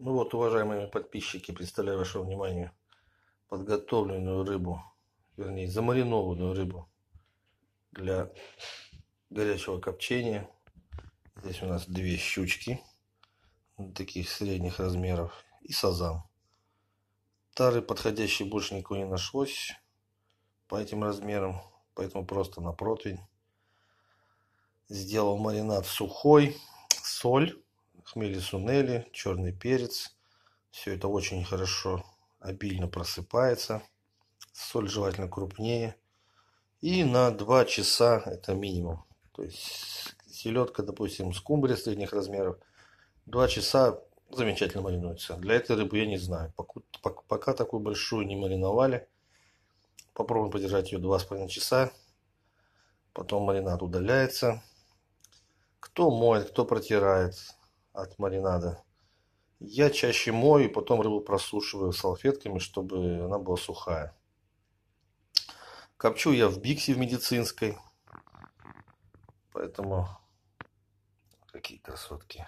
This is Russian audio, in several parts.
Ну вот, уважаемые подписчики, представляю вашему вниманию подготовленную рыбу, вернее, замаринованную рыбу для горячего копчения. Здесь у нас две щучки таких средних размеров и сазан. Тары подходящей больше никого не нашлось по этим размерам, поэтому просто на противень. Сделал маринад сухой, соль, хмели сунели, черный перец. Все это очень хорошо, обильно просыпается. Соль желательно крупнее. И на 2 часа это минимум. То есть селедка, допустим, скумбрия средних размеров, 2 часа замечательно маринуется. Для этой рыбы я не знаю. Пока такую большую не мариновали. Попробуем подержать ее 2,5 часа. Потом маринад удаляется. Кто моет, кто протирает от маринада. Я чаще мою, потом рыбу просушиваю салфетками, чтобы она была сухая. Копчу я в биксе в медицинской. Поэтому какие красотки.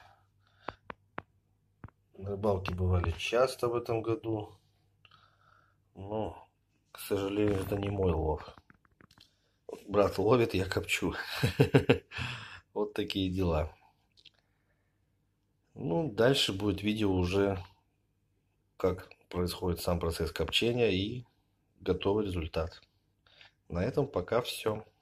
На рыбалке бывали часто в этом году. Но, к сожалению, это не мой лов. Брат ловит, я копчу. Вот такие дела. Ну, дальше будет видео уже, как происходит сам процесс копчения и готовый результат. На этом пока все.